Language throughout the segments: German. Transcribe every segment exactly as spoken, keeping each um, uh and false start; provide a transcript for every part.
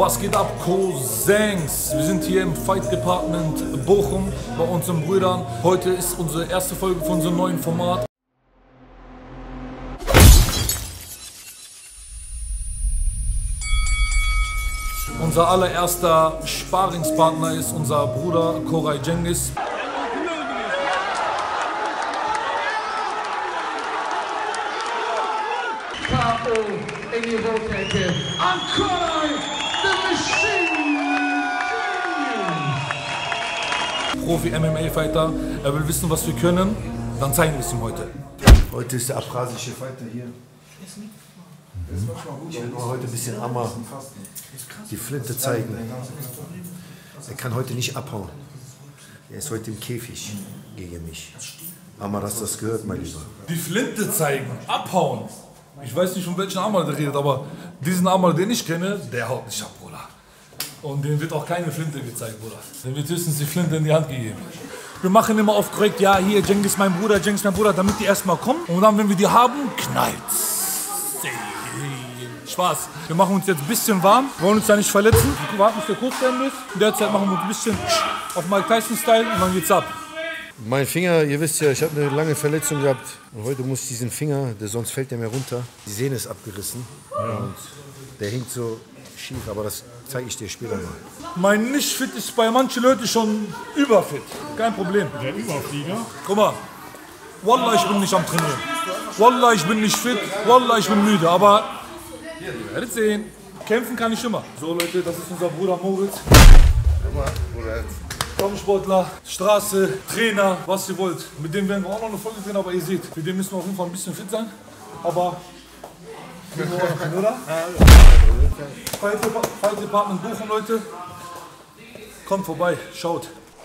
Was geht ab, Cousins? Wir sind hier im Fight Department Bochum bei unseren Brüdern. Heute ist unsere erste Folge von unserem neuen Format. Unser allererster Sparingspartner ist unser Bruder Koray Cengiz. In die Rotecke an Koray, the Machine. Profi-M M A-Fighter. Er will wissen, was wir können. Dann zeigen wir es ihm heute. Heute ist der abrasische Fighter hier. Ich will nur heute ein bisschen Amma die Flinte zeigen. Er kann heute nicht abhauen. Er ist heute im Käfig gegen mich. Amma, hast du das gehört, mein Lieber? Die Flinte zeigen, abhauen. Ich weiß nicht, von welchen Amal der redet, aber diesen Amal, den ich kenne, der haut nicht ab, Bruder. Und dem wird auch keine Flinte gezeigt, Bruder. Dem wird höchstens die Flinte in die Hand gegeben. Wir machen immer auf korrekt, ja, hier, Cengiz mein Bruder, Cengiz mein Bruder, damit die erstmal kommen. Und dann, wenn wir die haben, knallt's. Spaß. Wir machen uns jetzt ein bisschen warm, wollen uns ja nicht verletzen. Wir warten, bis der kurz werden ist. In der Zeit machen wir uns ein bisschen auf Mike Tyson-Style und dann geht's ab. Mein Finger, ihr wisst ja, ich habe eine lange Verletzung gehabt. Und heute muss ich diesen Finger, der sonst fällt der mir runter. Die Sehne ist abgerissen. Ja. Und der hängt so schief, aber das zeige ich dir später mal. Mein Nicht-Fit ist bei manchen Leuten schon überfit. Kein Problem. Der Überflieger? Guck mal. Wallah, ich bin nicht am Trainieren. Wallah, ich bin nicht fit. Wallah, ich bin müde. Aber ihr werdet sehen. Kämpfen kann ich immer. So Leute, das ist unser Bruder Moritz. Kampfsportler, Straße, Trainer, was ihr wollt. Mit dem werden wir auch noch eine Folge drehen, aber ihr seht, mit dem müssen wir auf jeden Fall ein bisschen fit sein. Aber wir wollen noch hin, oder? Fight Department Bochum, Leute. Kommt vorbei, schaut.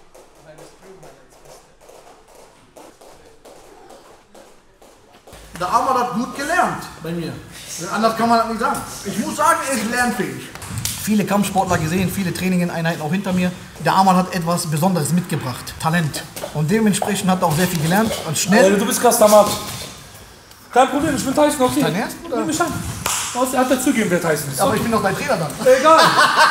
Der Armer hat gut gelernt bei mir. Anders kann man das nicht sagen. Ich muss sagen, er ist lernfähig. Viele Kampfsportler gesehen, viele Trainingseinheiten auch hinter mir. Der Amal hat etwas Besonderes mitgebracht, Talent. Und dementsprechend hat er auch sehr viel gelernt und schnell. Äh, du bist krass, Damat. Kein Problem, ich bin Tyson, okay. Dein Ernst, Bruder? Nimm mich an. Er hat dazugegeben, wer Tyson ist. Aber ich bin doch dein Trainer dann. Egal.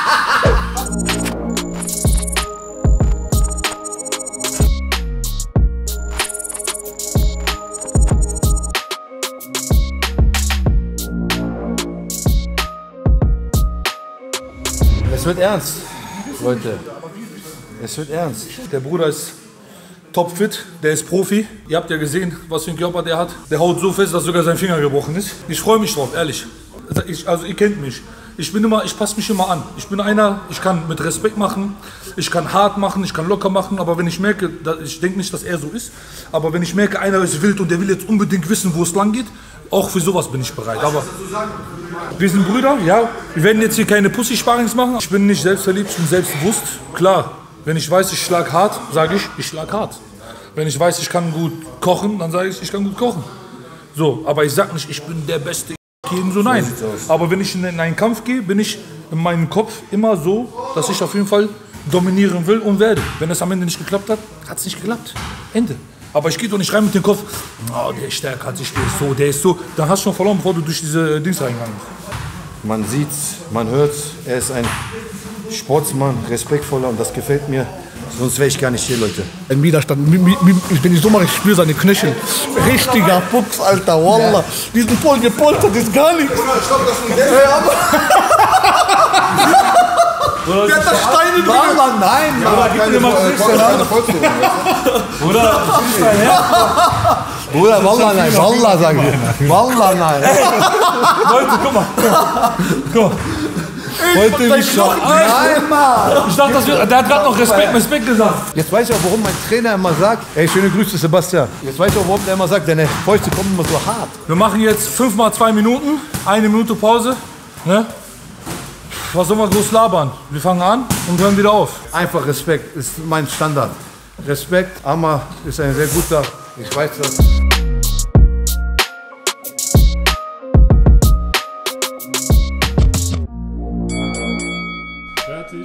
Es wird ernst, Leute. Es wird ernst. Der Bruder ist topfit, der ist Profi. Ihr habt ja gesehen, was für einen Körper der hat. Der haut so fest, dass sogar sein Finger gebrochen ist. Ich freue mich drauf, ehrlich. Ich, also ihr kennt mich. Ich bin immer, ich passe mich immer an. Ich bin einer, ich kann mit Respekt machen, ich kann hart machen, ich kann locker machen. Aber wenn ich merke, ich denke nicht, dass er so ist, aber wenn ich merke, einer ist wild und der will jetzt unbedingt wissen, wo es lang geht, auch für sowas bin ich bereit. Aber wir sind Brüder, ja. Wir werden jetzt hier keine Pussy-Sparings machen. Ich bin nicht selbstverliebt, ich bin selbstbewusst. Klar, wenn ich weiß, ich schlag hart, sage ich, ich schlag hart. Wenn ich weiß, ich kann gut kochen, dann sage ich, ich kann gut kochen. So, aber ich sage nicht, ich bin der Beste, so nein. Aber wenn ich in einen Kampf gehe, bin ich in meinem Kopf immer so, dass ich auf jeden Fall dominieren will und werde. Wenn es am Ende nicht geklappt hat, hat es nicht geklappt. Ende. Aber ich gehe doch nicht rein mit dem Kopf, oh, der ist stärker als ich, der ist so, der ist so. Dann hast du schon verloren, bevor du durch diese Dings reingegangen bist. Man sieht's, man hört's. Er ist ein Sportsmann, respektvoller und das gefällt mir. Sonst wäre ich gar nicht hier, Leute. Ein Widerstand. Wenn ich so mache, ich spüre seine Knöchel. Richtiger Fuchs, Alter, Wallah. Ja. Diesen Pol gepolstert ist gar nichts. Stopp, das ist der hat das Steine drin. Wallah, nein. Ja, Bruder, gib mir mal ein bisschen an. Bruder, das ist dein Herz. Bruder, Wallah, nein. Wallah, sagen wir. Wallah, nein. Leute, guck mal. Guck mal. Heute nicht schon. Nein, Mann. Ich dachte, das wird, der hat gerade noch Respekt, Respekt gesagt. Jetzt weiß ich auch, warum mein Trainer immer sagt, ey, schöne Grüße, Sebastian. Jetzt weiß ich auch, warum der immer sagt, deine Fäuste kommen immer so hart. Wir machen jetzt fünf mal zwei Minuten, eine Minute Pause. Ne? Was soll man groß labern? Wir fangen an und hören wieder auf. Einfach Respekt ist mein Standard. Respekt, Amma ist ein sehr guter, ich weiß das. Fertig.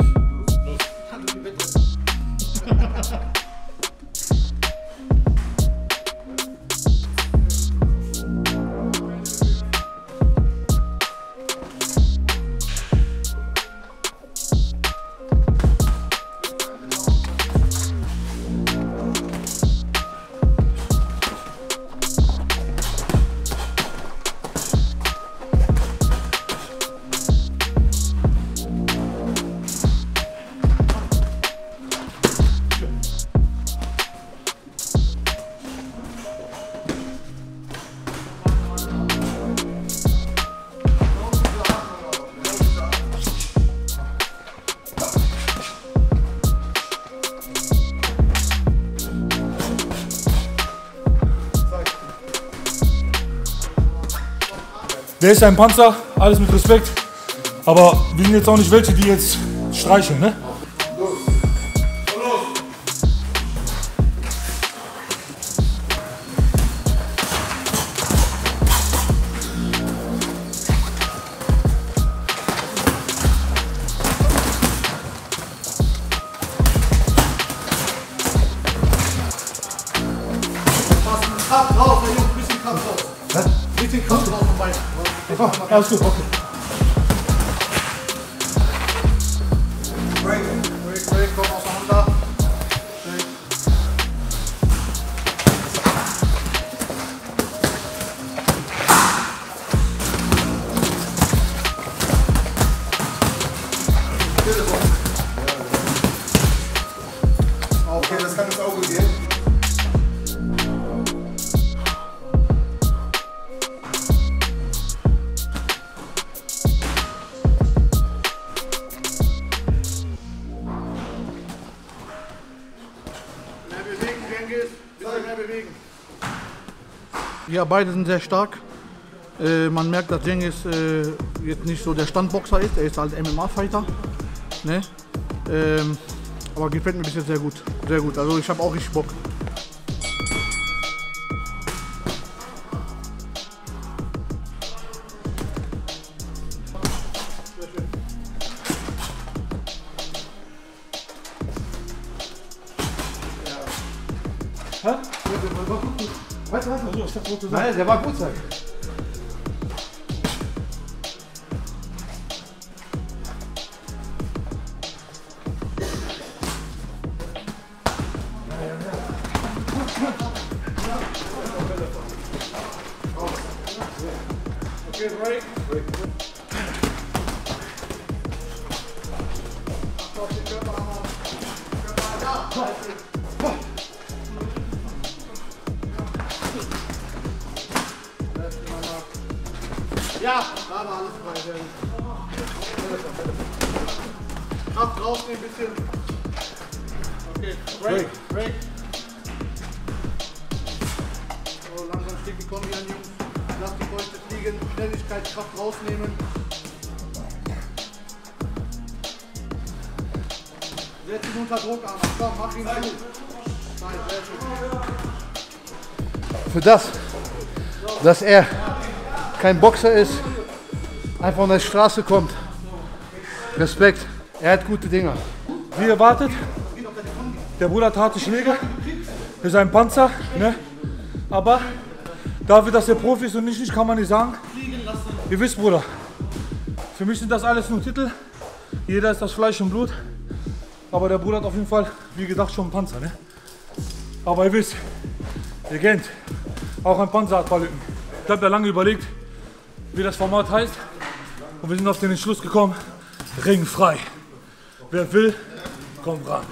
Der ist ein Panzer, alles mit Respekt. Aber wir sind jetzt auch nicht welche, die jetzt streicheln, ne? Kraft raus, Jungs, ein bisschen Kraft raus. Was? Ein bisschen Kraft raus vom Bein. Ah, alles gut, okay. Break, break, break, komm auseinander. Break. Okay, das kann ins Auge gehen. Mehr bewegen, Cengiz. Bisschen mehr bewegen. Ja, beide sind sehr stark. Äh, man merkt, dass Cengiz äh, jetzt nicht so der Standboxer ist. Er ist halt M M A-Fighter. Ne? Ähm, aber gefällt mir bis jetzt sehr gut. Sehr gut. Also ich habe auch richtig Bock. Hä? Weißt du was? Also, ich dachte, wollte sagen. Nein, der war gut, sag. Okay, break. Ja, da war alles frei. Sehr gut. Kraft rausnehmen, ein bisschen. Okay, break, break. So, langsam steht die Kombi an, Jungs. Lasst die Fäuste fliegen, Schnelligkeit, Kraft rausnehmen. Setz ihn unter Druck an. Komm, mach ihn zu. Nein, sehr schön. Für das, dass er kein Boxer ist, einfach von der Straße kommt. Respekt, er hat gute Dinger. Wie erwartet, der Bruder hat harte Schläge, ist ein Panzer, ne? Aber dafür, dass er Profi ist und nicht, nicht kann man nicht sagen. Ihr wisst, Bruder, für mich sind das alles nur Titel, jeder ist das Fleisch und Blut, aber der Bruder hat auf jeden Fall, wie gedacht, schon einen Panzer, ne? Aber ihr wisst, ihr kennt, auch ein Panzer hat ein paar Lücken. Ich habe ja lange überlegt, wie das Format heißt, und wir sind auf den Entschluss gekommen, ringfrei. Wer will, kommt ran.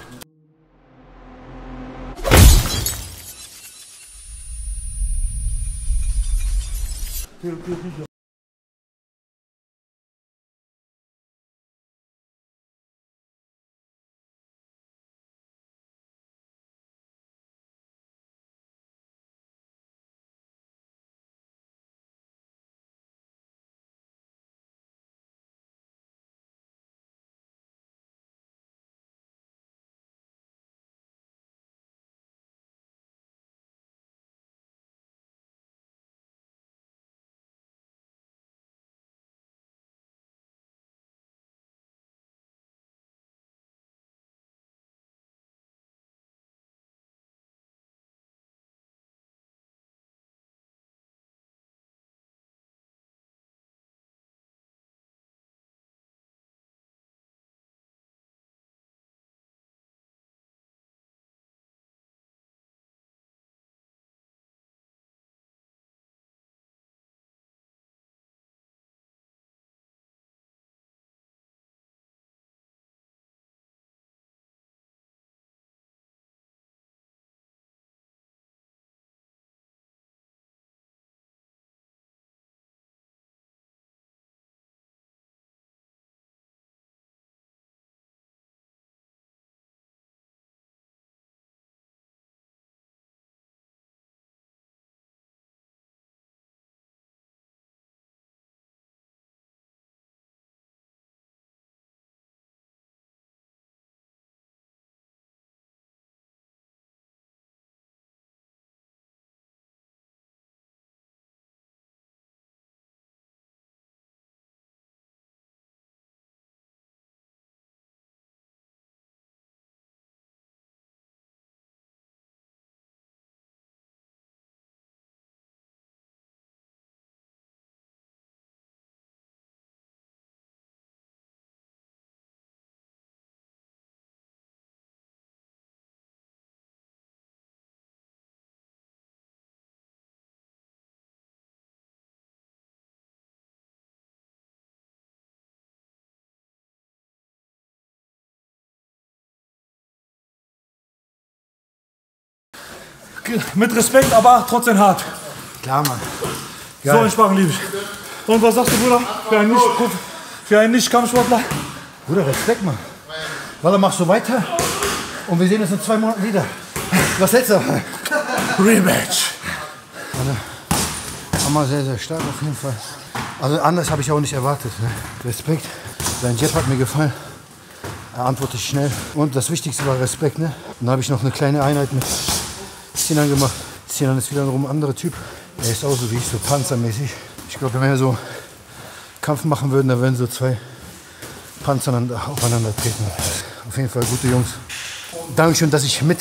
Mit Respekt, aber trotzdem hart. Klar, Mann. So ein Sparring liebe ich. Und was sagst du, Bruder? Für einen Nicht- für einen Nicht-Kampfsportler? Bruder, Respekt, Mann. Walla, mach so weiter und wir sehen uns in zwei Monaten wieder. Was hältst du? Rematch. Hammer, sehr, sehr stark auf jeden Fall. Also anders habe ich auch nicht erwartet. Ne? Respekt. Sein Jab hat mir gefallen. Er antwortet schnell. Und das Wichtigste war Respekt. Ne? Dann habe ich noch eine kleine Einheit mit Sinan gemacht. Sinan ist wiederum ein anderer Typ. Er ist auch so wie ich, so panzermäßig. Ich glaube, wenn wir so Kampf machen würden, dann würden so zwei Panzer aufeinander treten. Auf jeden Fall gute Jungs. Dankeschön, dass ich mit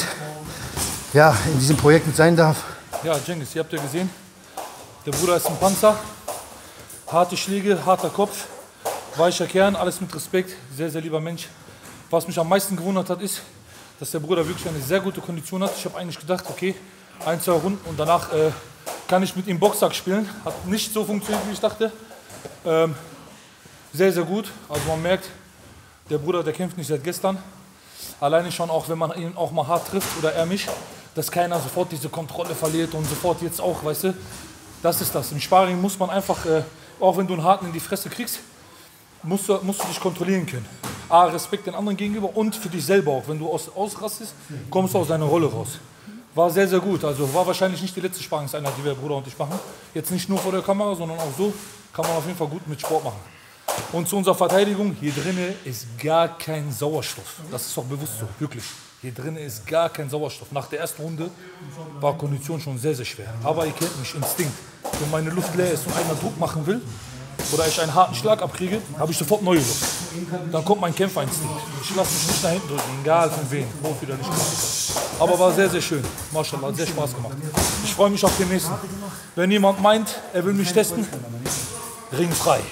ja, in diesem Projekt mit sein darf. Ja, Cengiz, ihr habt ja gesehen, der Bruder ist ein Panzer. Harte Schläge, harter Kopf, weicher Kern, alles mit Respekt. Sehr, sehr lieber Mensch. Was mich am meisten gewundert hat, ist, dass der Bruder wirklich eine sehr gute Kondition hat. Ich habe eigentlich gedacht, okay, ein, zwei Runden und danach äh, kann ich mit ihm Boxsack spielen. Hat nicht so funktioniert, wie ich dachte. Ähm, sehr, sehr gut. Also man merkt, der Bruder, der kämpft nicht seit gestern. Alleine schon auch, wenn man ihn auch mal hart trifft oder er mich, dass keiner sofort diese Kontrolle verliert und sofort jetzt auch, weißt du. Das ist das. Im Sparring muss man einfach, äh, auch wenn du einen harten in die Fresse kriegst, musst du, musst du dich kontrollieren können. A, Respekt den anderen gegenüber und für dich selber auch. Wenn du aus, ausrastest, kommst du aus deiner Rolle raus. War sehr, sehr gut. Also war wahrscheinlich nicht die letzte Sparringseinheit, die wir Bruder und ich machen. Jetzt nicht nur vor der Kamera, sondern auch so kann man auf jeden Fall gut mit Sport machen. Und zu unserer Verteidigung, hier drinnen ist gar kein Sauerstoff. Das ist doch bewusst so, wirklich. Hier drinnen ist gar kein Sauerstoff. Nach der ersten Runde war Kondition schon sehr, sehr schwer. Aber ihr kennt mich, Instinkt. Wenn meine Luft leer ist und einer Druck machen will oder ich einen harten Schlag abkriege, habe ich sofort neue Luft. Dann kommt mein Kämpferinstinkt. Ich lasse mich nicht nach hinten drücken, egal von wem, Profi oder nicht Profi. Aber war sehr, sehr schön. Maschallah, hat sehr Spaß gemacht. Ich freue mich auf den nächsten. Wenn jemand meint, er will mich testen, ringfrei.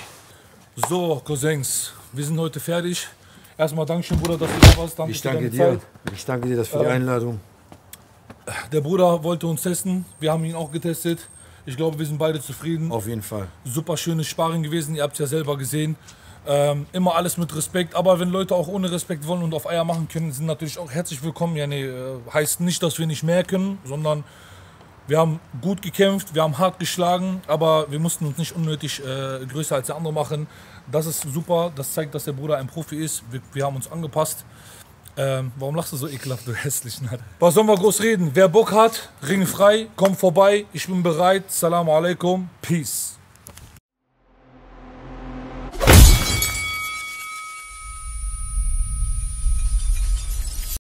So, Cousins, wir sind heute fertig. Erstmal Dankeschön, Bruder, dass du da warst. Danke Ich danke für dir. deine Zeit. Ich danke dir das für die Einladung. Der Bruder wollte uns testen. Wir haben ihn auch getestet. Ich glaube, wir sind beide zufrieden. Auf jeden Fall. Super schönes Sparring gewesen. Ihr habt es ja selber gesehen. Ähm, immer alles mit Respekt. Aber wenn Leute auch ohne Respekt wollen und auf Eier machen können, sind natürlich auch herzlich willkommen. Ja, nee, heißt nicht, dass wir nicht mehr können, sondern wir haben gut gekämpft, wir haben hart geschlagen, aber wir mussten uns nicht unnötig äh, größer als der andere machen. Das ist super, das zeigt, dass der Bruder ein Profi ist. Wir, wir haben uns angepasst. Ähm, warum lachst du so ekelhaft, du hässlichen? Was sollen wir groß reden? Wer Bock hat, ringfrei, kommt vorbei. Ich bin bereit. Assalamu alaikum. Peace.